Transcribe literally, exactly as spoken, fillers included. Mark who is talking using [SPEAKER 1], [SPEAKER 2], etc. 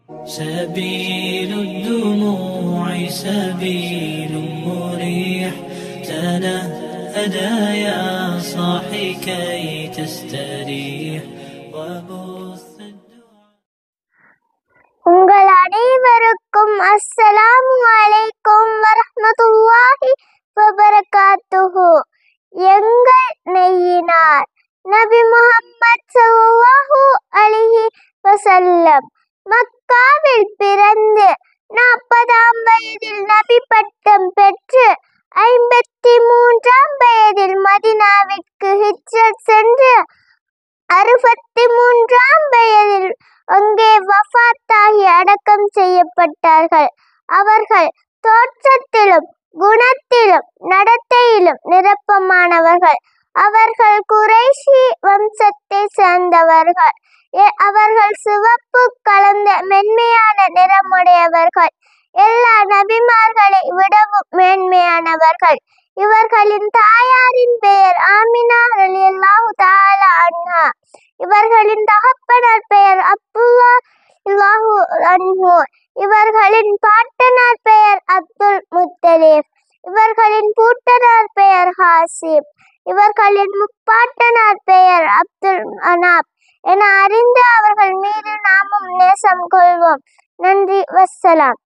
[SPEAKER 1] سبيل الدموع سبيل مريح، تنهدى يا صاحي كي تستريح وبث الدعاء.
[SPEAKER 2] உங்கள் அனைவருக்கும் அஸ்ஸலாமு அலைக்கும் வரஹ்மத்துல்லாஹி வபரகாத்துஹு. எங்கள் நெய்யினார் நபி முஹம்மத் ஸல்லல்லாஹு அலைஹி வஸல்லம் மக்காவில் பிறந்து நாற்பதாம் வயதில் நபி பட்டம் பெற்று ஐம்பத்தி மூன்றாம் வயதில் மதீனாவிற்கு ஹிஜ்ரத் சென்று அறுபத்தி மூன்றாம் வயதில் அங்கே வஃபாத்தாகி அடக்கம் செய்யப்பட்டார்கள். அவர்கள் தோற்றத்திலும் குணத்திலும் நடத்தையிலும் நிரப்பமானவர்கள். அவர்கள் குறைஷி வம்சத்தை சேர்ந்தவர்கள். அவர்கள் சிவப்பு கலந்த மென்மையான நிறமுடையவர்கள். எல்லா நபிமார்களை விடவும் மேன்மையானவர்கள். இவர்களின் தாயாரின் பெயர் ஆமினா ரலியல்லாஹு தஆலா அன்ஹா. இவர்களின் தகப்பனார் பெயர் அப்துல்லாஹு அன்ஹு. இவர்களின் பாட்டனார் பெயர் அப்துல் முத்தலிப். இவர்களின் பூட்டனார் பெயர் ஹாசிம். இவர்களின் முப்பாட்டனார் பெயர் அப்துல் மனாப் என அறிந்து அவர்கள் மீது நாமும் நேசம் கொள்வோம். நன்றி, வஸ்ஸலாம்.